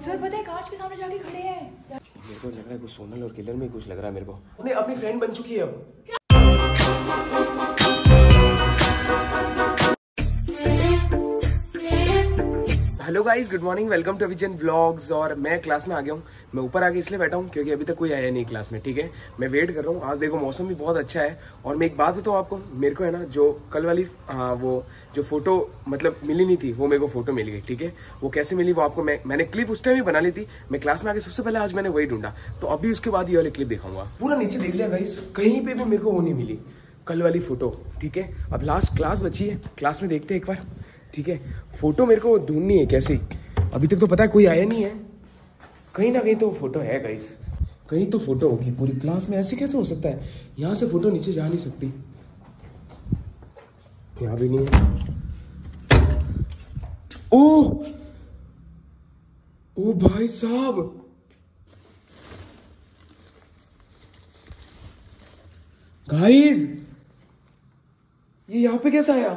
Sir पता है कांच के सामने जाके खड़े हैं। मेरे को लग रहा है कुछ सोनल और किलर में कुछ लग रहा है मेरे को। अपनी फ्रेंड बन चुकी है अब। Hello guys, good morning, welcome to vision vlogs. और मैं क्लास में आ गया हूँ। मैं ऊपर आके इसलिए बैठा हूँ क्योंकि अभी तक कोई आया नहीं क्लास में, ठीक है। मैं वेट कर रहा हूँ। आज देखो मौसम भी बहुत अच्छा है। और मैं एक बात बताऊँ आपको, मेरे को है ना जो कल वाली वो जो फोटो मतलब मिली नहीं थी, वो मेरे को फोटो मिल गई, ठीक है। वो कैसे मिली वो आपको मैंने क्लिप उस टाइम ही बना ली थी। मैं क्लास में आके सबसे पहले आज मैंने वही ढूंढा, तो अभी उसके बाद ये वाली क्लिप दिखाऊंगा। पूरा नीचे देख लिया गाइस, कहीं पे भी मेरे को वो नहीं मिली कल वाली फोटो, ठीक है। अब लास्ट क्लास बची है, क्लास में देखते हैं एक बार, ठीक है। फोटो मेरे को ढूंढनी है कैसे, अभी तक तो पता है कोई आया नहीं है। कहीं ना कहीं तो फोटो है गाइस, कहीं तो फोटो होगी। पूरी क्लास में ऐसे कैसे हो सकता है? यहाँ से फोटो नीचे जा नहीं सकती, यहाँ भी नहीं है। ओ भाई साहब, गाइस ये यहाँ पे कैसा आया?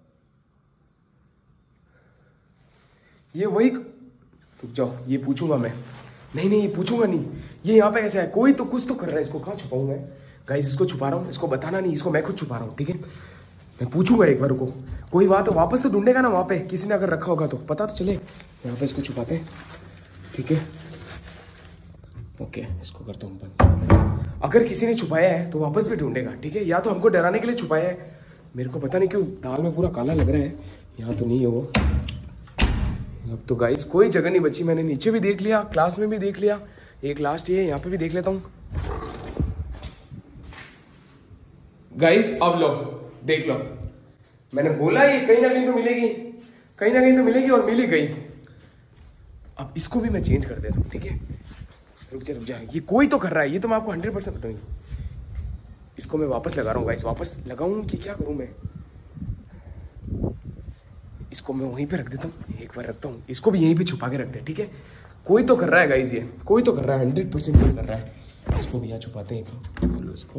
ये वही, रुक जाओ, ये पूछूंगा मैं। नहीं ये पूछूंगा नहीं, ये यहाँ पे कैसे है? कोई तो कुछ तो कर रहा है। इसको कहाँ छुपाऊं मैं? गाइस इसको छुपा रहा हूँ, इसको बताना नहीं, इसको मैं खुद छुपा रहा हूँ, ठीक है। मैं पूछूंगा एक बार, रुको। कोई बात वापस तो ढूंढेगा ना, वहां पे किसी ने अगर रखा होगा तो पता तो चले। यहाँ पे इसको छुपाते हैं, ठीक है। ओके, इसको करता हूँ बंद। अगर किसी ने छुपाया है तो वापस भी ढूंढेगा, ठीक है। या तो हमको डराने के लिए छुपाया है, मेरे को पता नहीं क्यों दाल में पूरा काला लग रहा है। यहाँ तो नहीं है वो। अब तो गाइस कोई जगह नहीं बची। मैंने नीचे भी देख लिया, क्लास में भी देख लिया, एक लास्ट ये यहाँ पे भी देख लेता हूँ। गाइस अब लो, देख लो, मैंने बोला ये कहीं ना कहीं तो मिलेगी, कहीं ना कहीं तो मिलेगी, और मिल ही गई। अब इसको भी मैं चेंज कर देता हूँ, ठीक है। रुक जा, ये कोई तो कर रहा है, ये तो मैं आपको 100% बताऊंगी। इसको मैं वापस लगा रहा हूँ गाइस, वापस लगाऊं कि क्या करूं मैं? इसको मैं वहीं पे रख देता हूँ, एक बार रखता हूँ, इसको भी यहीं पे छुपा के रखते हैं, ठीक है। कोई तो कर रहा है गाइस, ये कोई तो कर रहा है, 100% कोई कर रहा है। इसको भी यहाँ छुपाते हैं, बोलो इसको।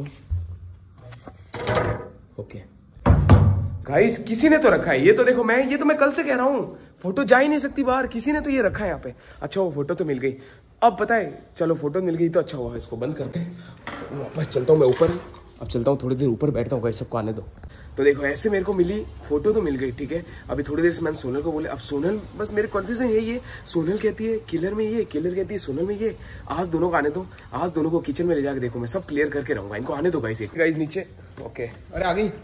ओके गाइस, किसी ने तो रखा है ये तो देखो। ये तो मैं कल से कह रहा हूँ, फोटो जा ही नहीं सकती बाहर, किसी ने तो ये रखा है यहाँ पे। अच्छा वो फोटो तो मिल गई। अब पता है, चलो फोटो मिल गई तो अच्छा हुआ। इसको बंद करते हैं, वापस चलता हूँ मैं ऊपर। अब चलता हूँ, थोड़ी देर ऊपर बैठता हूँ गाइस, सबको आने दो। तो देखो ऐसे मेरे को मिली फोटो तो मिल गई, ठीक है। अभी थोड़ी देर से मैंने सोनल को बोले, अब सोनल, बस मेरे कन्फ्यूजन यही है, सोनल कहती है किलर में ये, किलर कहती है सोनल में ये। आज दोनों को आने दो, आज दोनों को किचन में ले जाकर देखो, मैं सब क्लियर करके रहूंगा। इनको आने दो गाइस, गाइस नीचे। ओके, अरे आ गई।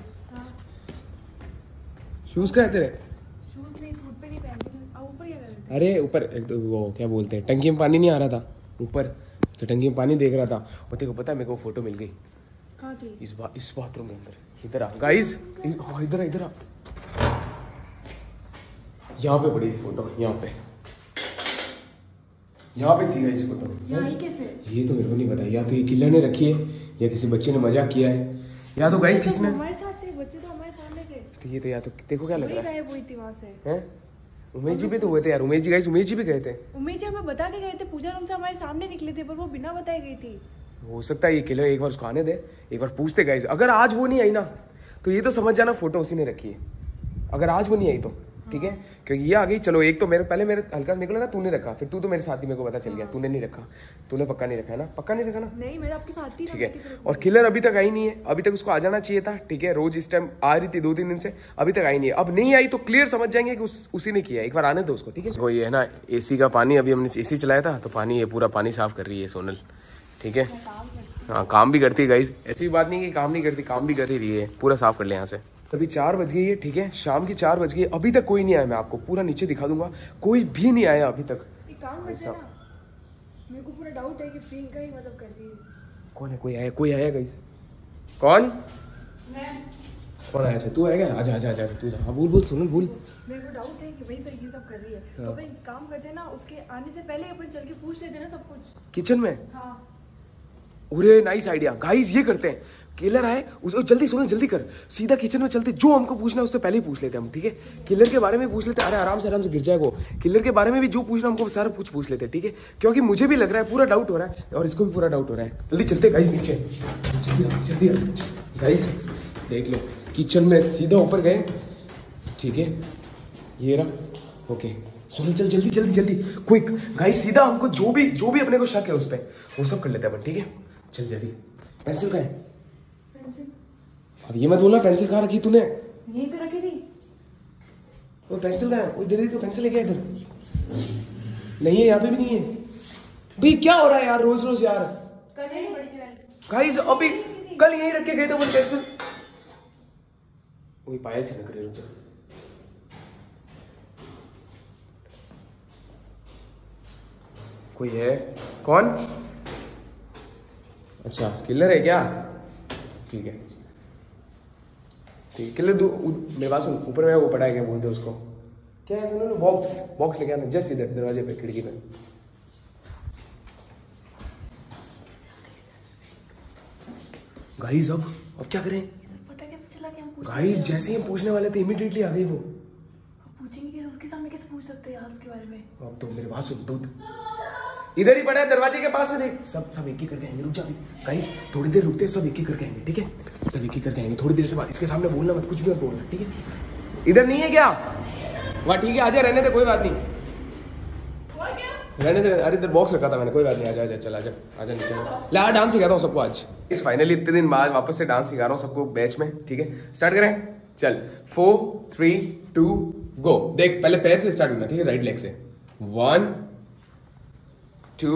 शूज क्या है तेरे? अरे ऊपर वो क्या बोलते हैं, टंकी में पानी नहीं आ रहा था ऊपर, तो टंकी में पानी देख रहा था। और तेरे को पता है मेरे को फोटो मिल गई कहाँ थी? इस बाथरूम के अंदर। इधर आ गाइस, इधर आ। यहाँ पे पड़ी थी फोटो, यहाँ पे थी गाइस फोटो। यहाँ कैसे? ये तो मेरे को नहीं पता, या तो ये किलर ने रखी है या किसी बच्चे ने मजाक किया है, या तो गाइस किसने। हमारे साथ थे बच्चे, तो हमारे सामने थे। तो ये तो या तो देखो क्या लग रहा है, हुई थी वहाँ से। हैं? उमेश जी भी तो हुए थे यार, उमेश जी गाइस, उमेश जी भी गए थे। उमेश जी हमें बता के गए थे, पूजा रूम से हमारे सामने निकले थे, पर वो बिना बताए गई थी। हो सकता है ये किलर, एक बार उसको आने दे, एक बार पूछते गाइस। अगर आज वो नहीं आई ना, तो ये तो समझ जाना फोटो उसी ने रखी है। अगर आज वो नहीं आई तो ठीक है, क्योंकि ये आ गई। चलो एक तो मेरे हल्का निकला ना, तूने रखा, फिर तू तो मेरे साथ ही, मेरे को पता चल गया तूने नहीं रखा। तूने पक्का नहीं रखा है ना? पक्का नहीं रखा ना? नहीं, मैं आपके साथ ही, ठीक है। और किलर अभी तक आई नहीं है, अभी तक उसको आ जाना चाहिए था, ठीक है। रोज इस टाइम आ रही थी 2-3 दिन से, अभी तक आई नहीं है। अब नहीं आई तो क्लियर समझ जाएंगे कि उसी ने किया। एक बार आने दो उसको, ठीक है। वो ये है ना एसी का पानी, अभी हमने एसी चलाया था तो पानी, ये पूरा पानी साफ कर रही है सोनल, ठीक है। हाँ काम भी करती है गाइस, ऐसी बात नहीं कि काम नहीं करती, काम भी कर ही रही है। पूरा साफ कर ले यहाँ से। अभी 4 बज गई है, ठीक है, शाम की 4 बज गई। अभी तक कोई नहीं आया, मैं आपको पूरा नीचे दिखा दूंगा, कोई भी नहीं आया अभी तक। एक काम करते हैं ना, मेरे को पूरा डाउट है कि प्रियंका ही मतलब कर रही है। कौन है? कोई आया गाइस? कौन? मैं। कौन आया? तू आएगा? आजा तू जा। हाँ बोल सोनल बोल। मेरे को डाउट है कि वही सर ये सब कर रही है। तो अपन काम करते हैं ना, उसके आने से पहले अपन चल के पूछ लेते हैं ना सब कुछ किचन में। हाँ। अरे नाइस आइडिया गाइस, ये करते हैं। किलर आए उसको जल्दी, सुनो जल्दी कर, सीधा किचन में चलते, जो हमको पूछना है उससे पहले ही पूछ लेते हैं हम, ठीक है। किलर के बारे में पूछ लेते हैं, अरे आराम से गिर जाएगा वो। किलर के बारे में भी जो पूछना हमको सारा कुछ पूछ लेते हैं, ठीक है। क्योंकि मुझे भी लग रहा है, पूरा डाउट हो रहा है, और इसको भी पूरा डाउट हो रहा है। जल्दी चलते गाइस नीचे, जल्दी गाइस। देख लो किचन में सीधा ऊपर गए, ठीक है। ये रहा, ओके सोनल चल जल्दी जल्दी जल्दी क्विक गाइस, सीधा हमको जो भी अपने को शक है उस पर वो सब कर लेते हैं अपन, ठीक है? चल जल्दी। पेंसिल कहाँ है? अब ये मत बोलना पेंसिल कहाँ रखी तूने? यहीं तो रखी थी। वो पेंसिल कहाँ है? वो दे तो पेंसिल लेके इधर। नहीं है, यहाँ पे भी नहीं है भाई। क्या हो रहा है यार रोज रोज यार? गाइस अभी कल यहीं रख के गए थे वो पेंसिल। वही पायल छनक रही है। कोई है? कौन? अच्छा किलर है क्या? ठीक है ठीक है, किलर मेरे पास ऊपर में वो पड़ा है, क्या बोलते हैं उसको? क्या है सुनो, बॉक्स लेके आना जस्ट इधर दरवाजे पे, खिड़की पे। गाइस अब क्या करें? पता कैसे चला कि हम पूछ गाइस जैसे ही हम पूछने वाले थे इमीडिएटली आ गई वो। पूछेंगे कि उसके सामने कैसे पूछ सकते हैं यार उसके बारे में? अब तो मेरे पास सुन, दूध इधर ही पड़ा है दरवाजे के पास में, देख। सब एक ही करके आएंगे, रुक जा अभी गाइस, थोड़ी देर रुकते हैं, सब एक ही करके आएंगे, ठीक है? सब एक ही करके आएंगे, थोड़ी देर से बाद इसके सामने बोलना मत, कुछ भी मत बोलना, ठीक है? इधर नहीं है क्या? वाह ठीक है, आजा, रहने दे, कोई बात नहीं, रहने दे। अरे इधर बॉक्स रखा था मैंने, कोई बात नहीं, आजा चल, आजा नीचे ला। डांस सिखा रहा हूँ सबको आज, इस फाइनली इतने दिन बाद वापस से डांस सिखा रहा हूँ सबको बैच में, ठीक है? स्टार्ट करें, चल 4 3 2 गो। देख पहले पैर से स्टार्ट होना, ठीक है? राइट लेग से 1 2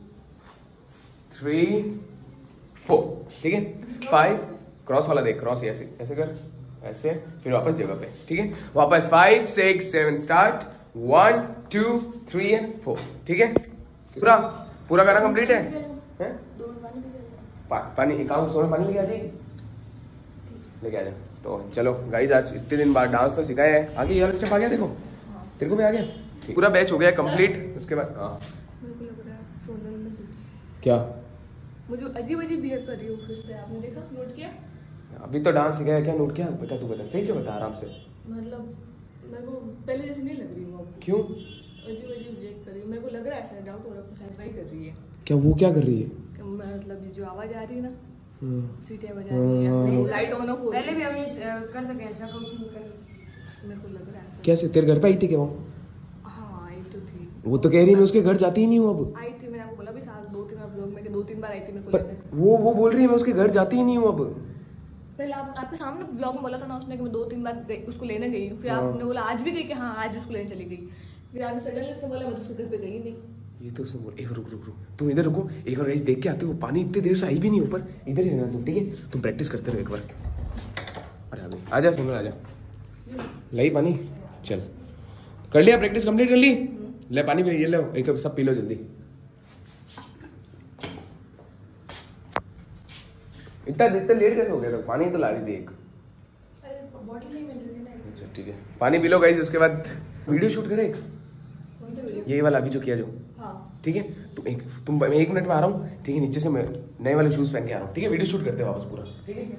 3 4, ठीक है? 5 क्रॉस वाला देख, क्रॉस ऐसे ऐसे कर, ऐसे, फिर वापस जगह पे, ठीक है? वापस 5 6 7 स्टार्ट 1 2 3 and 4, ठीक है? पूरा गाना कंप्लीट है? पानी एक काम, सोने पानी लेके आ जाइए, लेके आ जाए। तो चलो गाइस, आज इतने दिन बाद डांस तो सिखाया है, आगे ये वाला स्टेप आ गया, देखो तेरे को भी आ गया, पूरा बैच हो गया कंप्लीट। उसके बाद हाँ मेरे को लग रहा है सोनल ने कुछ क्या, मुझे अजीब बिहेव कर रही हूँ फिर से, आपने देखा, नोट किया? अभी तो डांस सिखाया, क्या नोट किया? बता, तू बता, सही से बता, आराम से। मतलब मेरे को पहले जैसे नहीं लग रही हूँ अब। क्यों? अजीब रिजेक्ट कर रही हूँ, मेरे को लग रहा है ऐसा डाउट हो रहा है, शायद वही कर रही है। क्या वो क्या कर रही है? मतलब ये जो आवाज आ रही है ना, सीटें बजा रही है, लाइट ऑन ऑफ हो रही है। पहले भी हम ये कर सके ऐसा कर, मेरे को लग रहा है ऐसा। कैसे, तेरे घर पे आई थी क्या वो? हाँ आई तो थी। वो तो कह रही है मैं उसके घर जाती ही नहीं हूँ अब। आई थी, मैंने आपको बोला भी था 2-3 बार ब्लॉग में कि 2-3 बार आई थी मेरे को पर लगता है। वो बोल रही है मैं उसके घर जाती ही नहीं हूँ अब। पहले आपके सामने ब्लॉग में बोला था ना उसने कि मैं 2-3 बार उसको लेने गई हूँ, फिर आपने बोला आज भी गई कि हाँ आज उसको लेने चली गई, फिर आपने सडनली उसने बोला मैं तो उसके घर पे गई ही नहीं। ये तो उसने बोल, एक रुक तुम इधर रुको, एक और गाइस देख के आते हो, पानी इतनी देर से आई भी नहीं ऊपर, इधर ही रहना तुम, ठीक है? तुम प्रैक्टिस करते रहो एक बार। अरे अभी आजा, सुनो आजा, लाई पानी, चल कर लिया, प्रैक्टिस कंप्लीट कर ली? ले पानी पे, ये लो एक सब पी लो जल्दी। इतना लेट कैसे हो गया? तो पानी तो ला रही थी एक। बॉटल नहीं मिल रही ना। अच्छा ठीक है, पानी पी लो गाइस। उसके बाद वीडियो शूट करें, कौन सा वीडियो? यही वाला अभी जो किया जो, हाँ ठीक है? तुम मैं 1 मिनट में आ रहा हूँ, ठीक है? नीचे से मैं नए वाले शूज पहन के आ रहा हूँ, ठीक है? वीडियो शूट करते हैं वापस पूरा, ठीक है?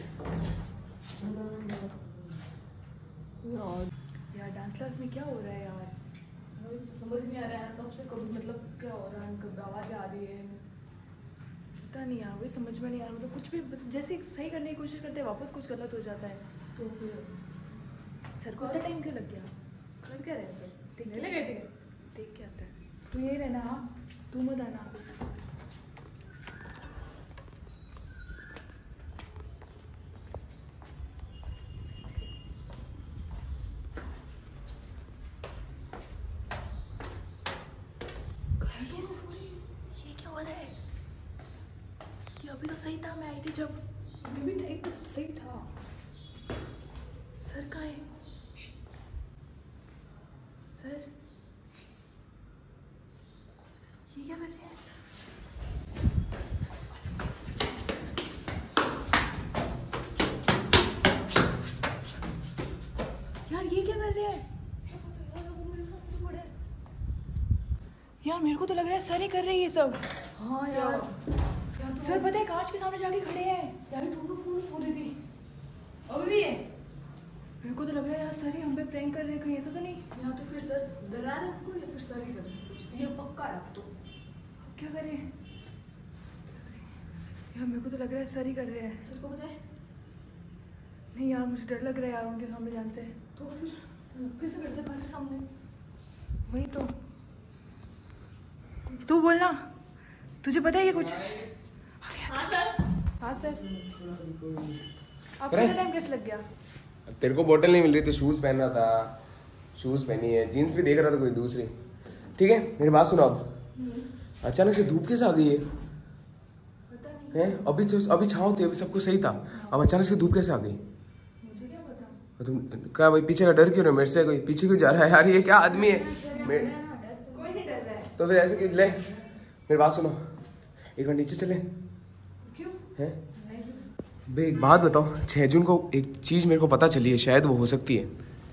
यार डांस क्लास में क्या हो रहा है यार, मुझे तो समझ नहीं आ रहा है कब से कब, मतलब क्या हो रहा है, कब आवाज आ रही है, पता नहीं यार, वही समझ में नहीं आ रहा। मतलब कुछ भी जैसे सही करने की कोशिश करते हैं वापस कुछ गलत हो जाता है, तो फिर सर को इतना टाइम क्यों लग गया? कर क्या रहे सर? ठीक है लगे, ठीक है देख के आता है। तू यही रहना, हाँ तू मत आना। ये क्या हो रहा है? ये अभी तो सही था, मैं आई थी जब, अभी भी था, एकदम सही था। सर कहाँ है? सर ये क्या कर रहे हैं? यार ये क्या कर रहे हैं? यार मेरे को तो लग रहा है सर ही कर रहे हैं ये सब। हाँ यार सर पता है कांच के सामने जाके खड़े हैं यार, दोनों फोन खो रही थी अभी भी है। मेरे को तो लग रहा है यार सर ही हम पे प्रैंक कर रहे हैं, कहीं ऐसा तो नहीं? या तो फिर सर डरा रहे हमको, या फिर सर ही कर रहे हैं कुछ, ये पक्का है अब तो। अब क्या करें यार? मेरे को तो लग रहा है सर ही कर रहे हैं। सर को पता है? नहीं यार मुझे डर लग रहा है यार उनके सामने जानते हैं। तो फिर किससे करते हैं सामने? वही तो तू बोलना, तुझे पता है ये कुछ? हाँ सर। आपको टाइम कैसे लग गया? तेरे को बोतल नहीं मिल रही थी, शूज पहन रहा था, शूज पहनी है, जीन्स भी देख रहा था कोई दूसरी। ठीक है मेरी बात सुनो, अब अचानक से धूप कैसे आ गई है? अभी छाँव थी, अभी सब कुछ सही था, अब अचानक से धूप कैसे आ गई? मुझे क्या पता। तुम क्या भाई पीछे का डर क्यों रहे मेरे से? कोई पीछे क्यों जा रहा है यार? ये क्या आदमी है? कोई नहीं डर रहा है। तो फिर ऐसे क्यों? ले मेरी बात सुनो, एक बार नीचे चले। क्यों? हैं बे एक बात बताओ, 6 जून को एक चीज मेरे को पता चली है, शायद वो हो सकती है,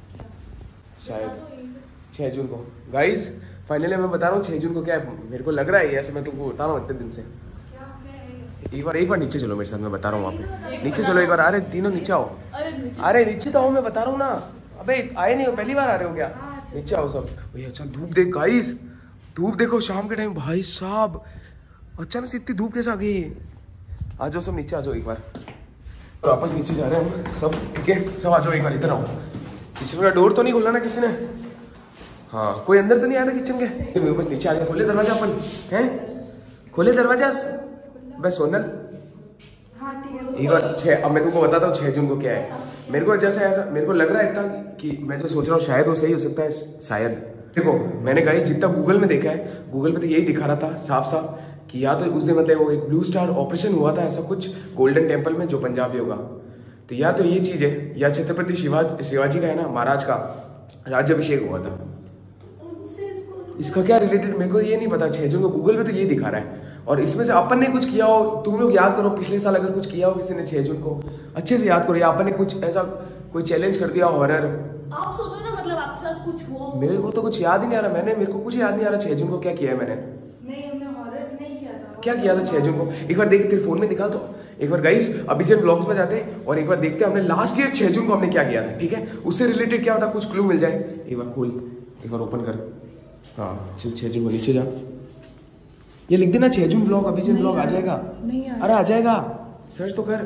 शायद 6 जून को। गाइस फाइनली मैं बता रहा हूँ 6 जून को क्या है, मेरे को लग रहा है ऐसे, मैं तुमको बता रहा हूँ इतने दिन से। एक बार नीचे चलो मेरे साथ, मैं बता रहा हूँ वहाँ पे। नीचे चलो एक बार, अरे तीनों नीचे आओ। अरे नीचे तो आओ, मैं बता रहा हूँ ना। अबे आए नहीं हो, पहली बार आ रहे हो क्या? नीचे आओ सब। भैया अच्छा धूप देख गाइस, धूप देखो शाम के टाइम, भाई साहब अचानक से इतनी धूप कैसे आ गई? आ जाओ सब नीचे आ जाओ एक बार, वापस नीचे जा रहे हैं हम सब। ठीक है सब आ जाओ एक बार, इधर आओ। किचन का डोर तो नहीं खोला ना किसी ने? हाँ कोई अंदर तो नहीं आया ना किचन के? बस नीचे आ जाओ, खोले दरवाजा अपन हैं, खोले दरवाजा बस। सोनल एक बार अब मैं तुमको बताता हूँ 6 जून को क्या है। मेरे को जैसा ऐसा मेरे को लग रहा है इतना कि मैं जो सोच रहा हूँ शायद वो सही हो सकता है, शायद। देखो मैंने गाइस जितना गूगल में देखा है, गूगल पे तो यही दिखा रहा था साफ साफ कि या तो उस दिन मतलब वो एक ब्लू स्टार ऑपरेशन हुआ था ऐसा कुछ गोल्डन टेम्पल में, जो पंजाबी होगा, तो या तो ये चीज है, या छत्रपति शिवाजी का है ना महाराज का राज्याभिषेक हुआ था। इसका क्या रिलेटेड मेरे को ये नहीं पता। 6 जून को गूगल पे तो ये दिखा रहा है, और इसमें से अपन ने कुछ किया हो, तुम लोग याद करो पिछले साल अगर कुछ किया हो किसी ने 6 जून को, अच्छे से याद करो, या अपन ने कुछ ऐसा कोई चैलेंज कर दिया हॉरर। आप सोचो ना, मतलब आपके साथ कुछ हुआ? मेरे को तो कुछ याद ही नहीं आ रहा, मेरे को कुछ याद नहीं आ रहा 6 जून को क्या किया है मैंने। नहीं हमने हॉरर नहीं किया था। क्या किया था 6 जून को? एक बार देख, तेरे फोन में निकाल तो एक बार गाइस, अभिजन व्लॉग्स में जाते हैं और एक बार देखते हैं हमने लास्ट ईयर 6 जून को हमने क्या किया था। ठीक है उससे रिलेटेड क्या होता, कुछ क्लू मिल जाए। एक बार खोल, एक बार ओपन कर। हाँ चल 6 जून को नीचे जा, ये लिख देना 6 जून व्लॉग, अभिजन व्लॉग आ जाएगा। नहीं अरे आ जाएगा, सर्च तो कर।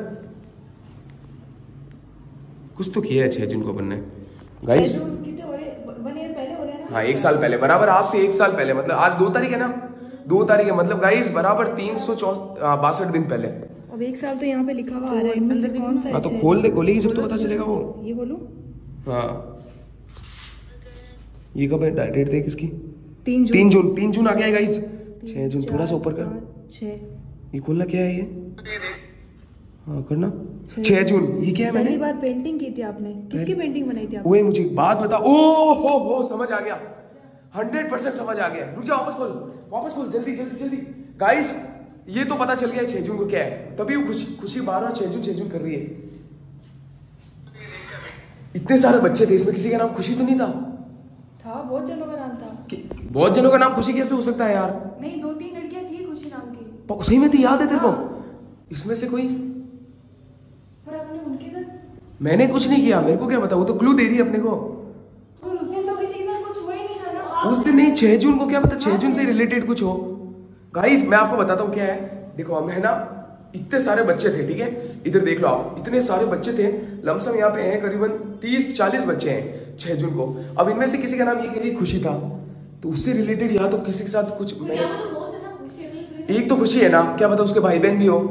कुछ तो किया है 6 जून को बनने गाइस। 1 ईयर पहले हो रहा है ना? हाँ 1 साल पहले, बराबर आज से 1 साल पहले, मतलब आज 2 तारीख है ना, 2 तारीख है, मतलब गाइस बराबर 362 दिन पहले। अब 1 साल तो यहाँ पे लिखा हुआ आ रहा है, इनमें से कौन सा? हाँ तो खोल दे, खोलेगी जब तो पता चलेगा वो। ये बोलूं? हाँ ये कब है डेट देख इसकी? 3 जून। 3 जून आ गया है गाइस। 6 जून थोड़ा सा ऊपर कर। 6 ये खोलना क्या है ये? हाँ करना 6 जून। ये क्या है? मैंने पहली बार पेंटिंग की थी आपने, किसकी पेंटिंग बनाई थी आपने? ओए मुझे एक बात बता। ओ हो समझ आ गया, 100% समझ आ गया। रुक जा, वापस खोल जल्दी गाइस। ये तो पता चल गया 6 जून को क्या है, तभी वो खुशी बार 6 जून कर रही है। इतने सारे बच्चे थे, इसमें किसी का नाम खुशी तो नहीं था? बहुत जनों का नाम था। बहुत जनों का नाम खुशी कैसे हो सकता है यार? नहीं 2-3 लड़कियां थी खुशी नाम की। सही में थी, याद है तेरे को? इसमें से कोई? पर आपने उनके साथ? मैंने कुछ नहीं किया, मेरे को क्या पता, वो तो क्लू दे रही है अपने को। और उस दिन तो किसी के साथ कुछ हुआ ही नहीं था ना? उस दिन नहीं, 6 जून को क्या पता 6 जून से रिलेटेड कुछ हो। गाइस मैं आपको बताता हूँ क्या है, देखो हम है ना, इतने सारे बच्चे थे। ठीक है इधर देख लो आप, इतने सारे बच्चे थे, लमसम यहाँ पे हैं करीबन 30-40 बच्चे हैं 6 जून को। अब इनमें से किसी का नाम ये करिए खुशी था, तो उससे रिलेटेड या तो किसी के साथ कुछ एक तो खुशी है ना, क्या पता उसके भाई बहन भी हो।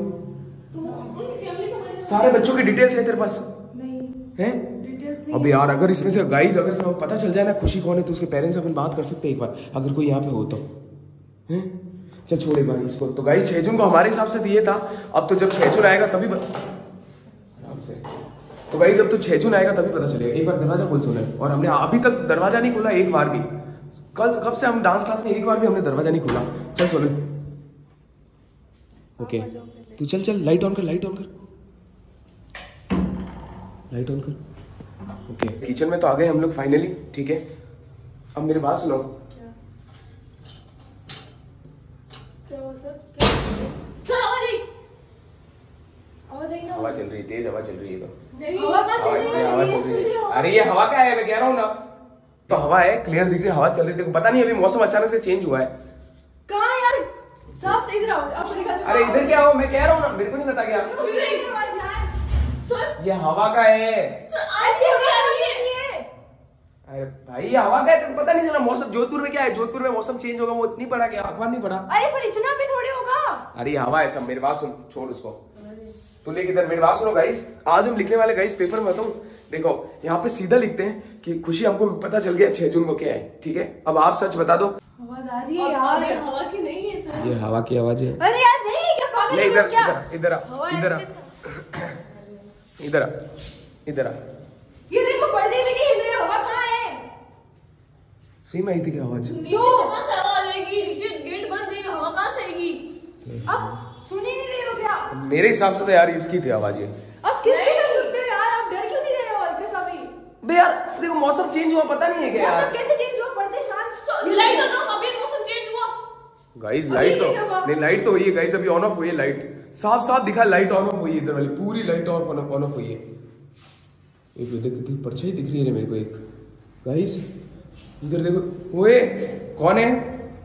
सारे बच्चों की डिटेल्स है तेरे पास? नहीं है डिटेल्स नहीं। अब यार अगर इसमें से गाइस अगर पता चल जाए ना खुशी कौन है, तो उसके पेरेंट्स अपन बात कर सकते हैं एक बार, अगर कोई यहाँ पे हो तो। हैं चल छोड़े बार इसको। तो गाइस 6 जून को हमारे हिसाब से दिए था, अब तो जब 6 जून आएगा तभी आराम से। तो गाइस अब तो 6 जून आएगा तभी पता चलेगा। एक बार दरवाजा खोल सुने, और हमने अभी तक दरवाजा नहीं खोला एक बार भी। कब से हम डांस क्लास में एक बार भी हमने दरवाजा नहीं खोला। चल सोने ओके तू चल लाइट ऑन कर ओके। किचन में तो आ गए हम लोग फाइनली। ठीक है अब मेरी बात सुनो। हवा चल रही है, तेज हवा चल रही है। तो हवा चल रही है। अरे ये हवा क्या है, मैं कह रहा हूँ ना, तो हवा है, क्लियर दिख रही है, हवा चल रही है। पता नहीं अभी मौसम अचानक से चेंज हुआ है। कहाँ यार, साफ इधर आओ। अरे इधर क्या हो, मैं कह रहा हूँ ना, मेरे को नहीं पता क्या। ये हवा का है। अरे भाई हवा का है, पता नहीं चला मौसम। जोधपुर में क्या है, जोधपुर में मौसम चेंज होगा वो नहीं पड़ा क्या, अखबार नहीं पड़ा? अरे पर इतना भी थोड़ी होगा। अरे हवा है सब। मेरी बात सुन, छोड़ उसको, तू लेके इधर मेरी बात सुनो गाइस। आज हम लिखने वाले गाइस पेपर में बताऊं, देखो यहाँ पे सीधा लिखते हैं कि खुशी हमको पता चल गया 6 जून को क्या है, ठीक है? अब आप सच बता दो। आवाज आ रही है यार। ये हवा की नहीं है सर। ये हवा की आवाज है। अरे यार नहीं, क्या पागल है क्या? इधर आ, इधर आ, इधर आ, इधर आ। ये देखो पर्दे भी नहीं हिल रहे, हवा कहाँ है? सही में आई थी क्या आवाज? नीचे से कहाँ से आवाज आएगी? नीचे गेट बंद है, हवा कहाँ से आएगी? अब सुन ही नहीं रहे हो क्या? मेरे हिसाब से तो यार इसकी थी आवाज ये। अब किससे कर सकते हो यार? आप डर क्यों नहीं रहे हो हल्के सा भी? बे यार देखो मौसम चेंज हुआ, पता नहीं है क्या यार? मौसम कैसे चेंज हुआ? पर्दे शांत। लाइट तो अभी मौसम चेंज हुआ। गाइस लाइट तो नहीं, लाइट तो हुई है गाइस, अभी ऑन ऑफ हुई है लाइट। साफ साफ दिखा लाइट ऑन ऑफ हुई है, इधर वाली पूरी लाइट ऑन ऑफ हुई है। एक कितनी परछाई दिख रही है मेरे को एक। गाइस इधर देखो, ओए कौन है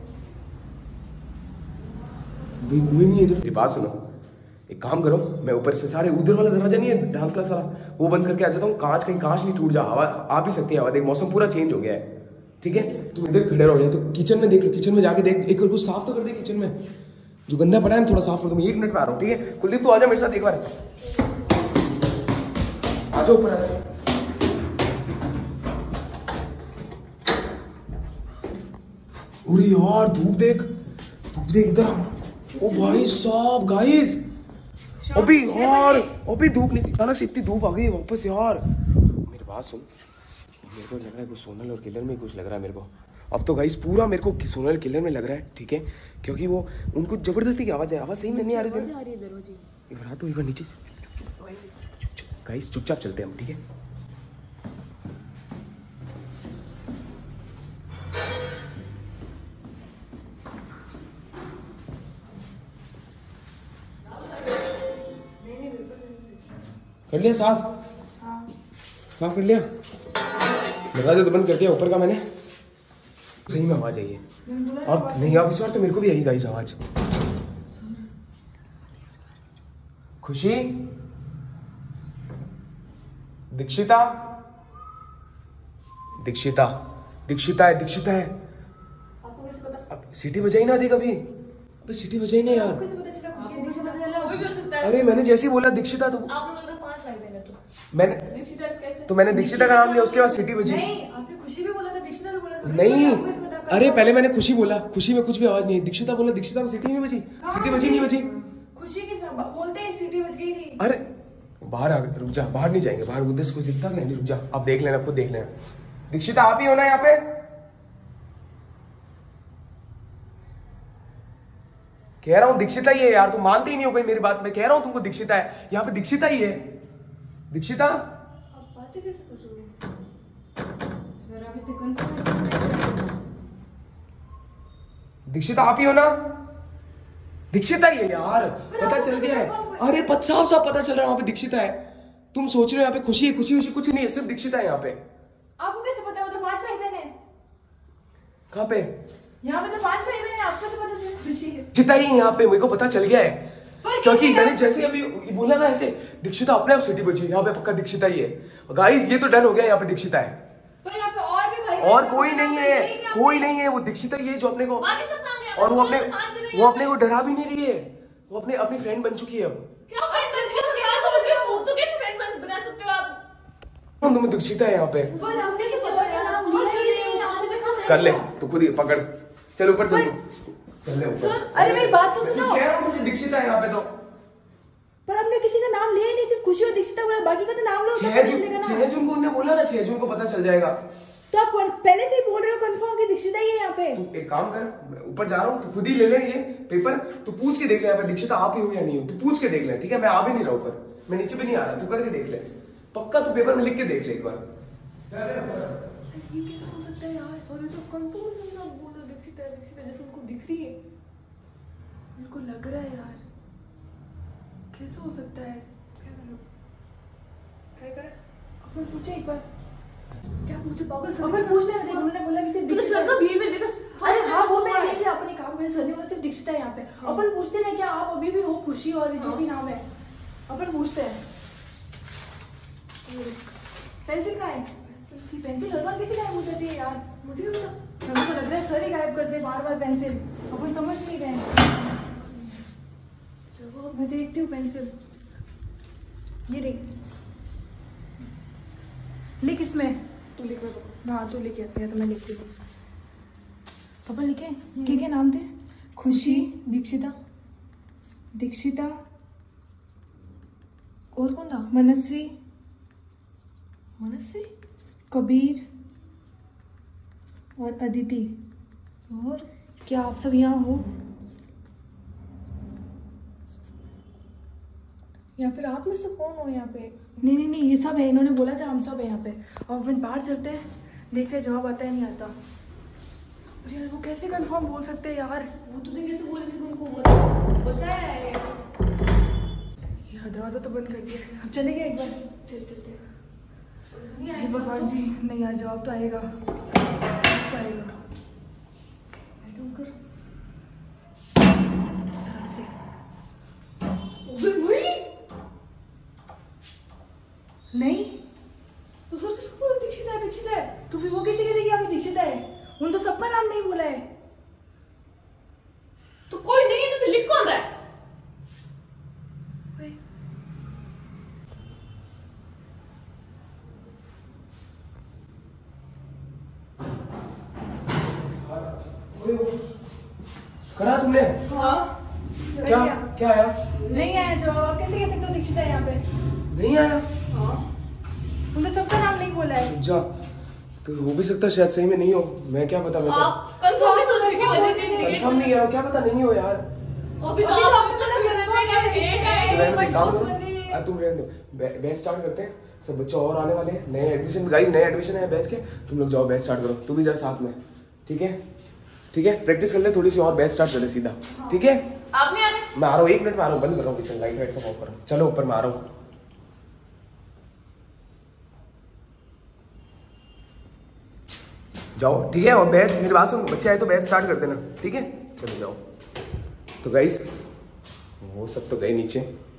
भाई? कोई नहीं है इधर। मेरी बात सुनो, एक काम करो, मैं ऊपर से सारे उधर वाला दरवाजा नहीं है डांस क्लास वाला, वो बंद करके आ जाता हूँ। कांच कहीं कांच नहीं टूट जा, हवा आ भी सकती है हवा। देख मौसम पूरा चेंज हो गया है, ठीक है? तुम इधर खड़े रहो, या तो किचन में देख लो, किचन में जाके देख, एक कुछ साफ तो कर दे किचन में, जो गंदा पड़ा है थोड़ा साफ कर दो। मैं 1 मिनट में आ रहा हूँ, ठीक है? कुलदीप तू आजा मेरे साथ एक बार, आ जाओ ऊपर आ जाओ। अरे यार धूप देख, धूप देख इधर। ओ भाई साहब गाइस, अभी यार अभी धूप नहीं थी, अचानक से इतनी धूप आ गई वापस यार। मेरी बात सुन, मेरे को लग रहा है कुछ सोनल और किलर में कुछ लग रहा है मेरे को। अब तो गाइस पूरा मेरे को सोनल किलर में लग रहा है, ठीक है? क्योंकि वो उनको जबरदस्ती की आवाज है, आवाज सही में नहीं आ रही थी। एक बार तो एक बार नीचे गाइस चुपचाप चलते हैं हम, ठीक है? कर लिया साफ? साफ कर लिया? दरवाजा तो बंद कर दिया ऊपर का मैंने। सही में आवाज आई है अब नहीं, अब इस बार तो मेरे को भी आई गाइस आवाज। खुशी, दीक्षिता, दीक्षिता, दीक्षिता है, दीक्षिता है। आपको कैसे पता? अब सीटी बजाई ना, देख अभी अबे सीटी बजाई ना यार। कैसे पता चला? खुशी है, पता चला। कोई भी हो सकता है। अरे मैंने जैसे ही बोला दीक्षिता तो आपने बोला 5 लाख देना, तो मैंने दीक्षिता कैसे? तो मैंने दीक्षिता का नाम लिया, उसके बाद सीटी बजी। नहीं, आपने खुशी भी बोला था, दीक्षिता भी बोला था। नहीं, आपको कैसे पता? अरे पहले मैंने खुशी बोला, खुशी में कुछ भी आवाज नहीं है। दीक्षिता बोला, दीक्षिता में सीटी नहीं बजी, सीटी बजी नहीं बजी। खुशी के साथ बोलते ही सीटी बज गई थी। अरे बाहर आ गए, रुक जा, बाहर नहीं जाएंगे, बाहर उधर से कुछ दिखता नहीं, रुक जा, आप देख लेना, खुद देख लेना। दीक्षिता आप ही हो ना यहाँ पे? कह रहा हूँ दीक्षिता ही है यार, तुम मानते ही नहीं हो भाई मेरी बात। मैं कह रहा हूँ तुमको दीक्षिता है, यहाँ पे दीक्षिता ही है। दीक्षिता आप बातें कैसे कर रहे हो? जरा भी तो कंफर्मेशन। दीक्षिता आप ही हो ना? दीक्षिता ही है यार, पता चल गया है। अरे साफ साफ पता चल रहा है वहां पे दीक्षिता है। तुम सोच रहे हो यहाँ पे खुशी है, खुशी खुशी कुछ नहीं है, सिर्फ दीक्षिता है यहाँ पे। आपको कैसे पता? वो तो 5 भाई बहन है। कहाँ पे? यहाँ पे तो 5 भाई बहन है, आपको तो पता चला खुशी है। दीक्षिता ही यहाँ पे, मेरे को पता चल गया है। क्योंकि मैंने जैसे अभी बोला ना ऐसे, दीक्षिता अपने आप सीटी बजी, यहाँ पे पक्का दीक्षिता ही है। गाइस ये तो डन हो गया, यहाँ पे दीक्षिता है। पर यहाँ पे और भी भाई और कोई नहीं है, कोई नहीं है, वो दीक्षिता ही है जो अपने को, बाकी सब नाम याद और वो है, अपने 5 जने वो अपने को डरा भी नहीं रही है, वो अपनी फ्रेंड बन चुकी है अब। क्या फ्रेंड बन गए? तो यार तो क्या वो तो कैसे फ्रेंड बना सकते हो आप? तुम दीक्षिता है यहाँ पे। पर हमने किसी और का नाम लिया ही नहीं, हमने कैसे? कर ले तो खुद ही पकड़, चल ऊपर चल, चल ले ऊपर। अरे मेरी बात तो सुनो। कह रहा हूँ तुझे दीक्षिता है यहाँ पे तो। पर हमने किसी का नाम लिया ही नहीं, सिर्फ खुशी और दीक्षिता बोला, बाकी का तो नाम लो। 6 जून को उन्होंने बोला ना, 6 जून को पता चल जाएगा। तो आप पहले से ही बोल रहे हो कंफर्म कि दीक्षिता ही है यहाँ पे। तू एक काम कर, मैं ऊपर जा रहा हूँ, तू खुद ही ले ले ये पेपर, तू पूछ के देख ले यहाँ पे दीक्षिता आप ही हो या नहीं हो, तू पूछ के देख ले, ठीक है? मैं आ भी नहीं रहा ऊपर, मैं नीचे भी नहीं आ रहा, तू करके देख ले पक्का, तू पेपर में लिख के देख ले एक बार। ये कैसे हो सकता है यार? सॉरी तो कंफर्म ना बोल रहे, दीक्षिता जैसे उनको दिख रही है। मेरे को लग रहा है यार, कैसे हो सकता है? क्या करें? अपन पूछे एक बार। क्या पूछे? पागल अपन पूछते हैं, देख उन्होंने बोला कि सिर्फ तो दीक्षिता सर का बिहेवियर देखो। अरे हाँ वो मैं देख लिया, अपने काम में सर ने बोला सिर्फ दीक्षिता है यहाँ पे। अपन पूछते हैं क्या आप अभी भी हो खुशी और जो भी नाम है, अपन पूछते हैं। पेंसिल कहाँ है? पेंसिल हर बार कैसे गायब हो जाती है यार? मुझे तो लग रहा है सर ही गायब करते बार बार पेंसिल। अपन समझ नहीं रहे हैं। चलो मैं देखती हूँ पेंसिल। ये देख, लिख इसमें। तू लिख दो। हाँ तू लिख, या तो मैं लिखती हूँ। पापा लिखे क्या क्या नाम थे? खुशी, दीक्षिता, दीक्षिता, और कौन था? मनस्वी, मनस्वी, कबीर और अदिति। और क्या आप सब यहाँ हो? या फिर आप में से कौन हो यहाँ पे? नहीं नहीं नहीं, ये सब है। इन्होंने बोला था हम सब है यहाँ पे। और अपन बाहर चलते हैं, देखते हैं जवाब आता है नहीं आता। अरे यार वो कैसे कंफर्म बोल सकते हैं यार? वो तूने कैसे बोले से उनको मतलब बताया है? यार दरवाजा तो बंद कर दिया है। अब चले गए एक बार। चलते हे भगवान जी, नहीं यार जवाब तो आएगा, जवाब तो आएगा। आराम से। नहीं तो सर किसको बोला दीक्षिता है? दीक्षिता है तो फिर वो कैसे कहते कि आपने दीक्षिता है? उन तो सबका नाम नहीं बोला है। तो कोई नहीं है, तो फिर लिख कौन रहा है? करा तुमने? हाँ क्या क्या आया? नहीं आया जवाब। आप कैसे कह सकते हो दीक्षिता है यहाँ पे? नहीं आया? हाँ उन तो सबका नाम नहीं बोला है। जा, तो हो भी सकता है शायद सही में नहीं हो, मैं क्या पता। मैं तो आप कंफर्म है सोच के वजह से कंफर्म नहीं है, क्या पता नहीं हो यार। अभी तो आप तो रहने दे, काम करो। तुम रहने दो, बैच स्टार्ट करते हैं। सब बच्चे और आने वाले हैं, नए एडमिशन गाइस, नए एडमिशन है बैच के। तुम लोग जाओ बैच स्टार्ट करो, तू भी जा साथ में, ठीक है? ठीक है, प्रैक्टिस कर ले थोड़ी सी और, बैच स्टार्ट कर ले सीधा, ठीक है? आप नहीं आ रहे? मैं आ रहा हूँ, 1 मिनट में आ रहा हूँ, बंद कर रहा हूँ किचन, लाइट वाइट सब ऑफ कर रहा हूँ। चलो ऊपर में आ रहा हूँ। जाओ, ठीक है? और बैच, मेरी बात सुन, बच्चे आए तो बैच स्टार्ट कर देना, ठीक है? चलो जाओ। तो गाइस वो सब तो गए नीचे,